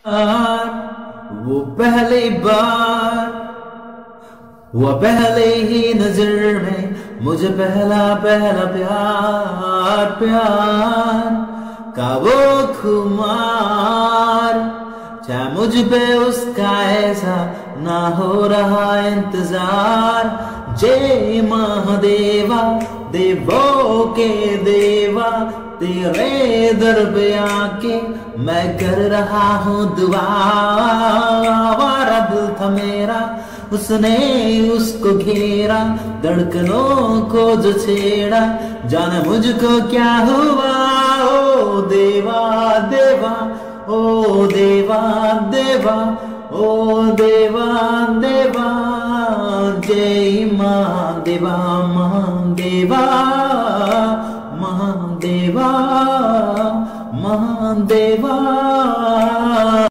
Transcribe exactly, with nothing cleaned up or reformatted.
वो पहली बार वो पहले ही नजर में मुझे पहला पहला प्यार प्यार का वो खुमार, चाहे मुझ पे उसका ऐसा ना हो रहा इंतजार। जय महादेवा देवों के देवा, तेरे दर पे आके मैं कर रहा हूँ दुआ। आवारा दिल था मेरा, उसने उसको घेरा, धड़कनों को जो छेड़ा, जाने मुझको क्या हुआ। ओ देवा देवा, ओ देवा देवा, ओ देवा देवा। जय महादेवा महादेवा महादेवा महादेवा।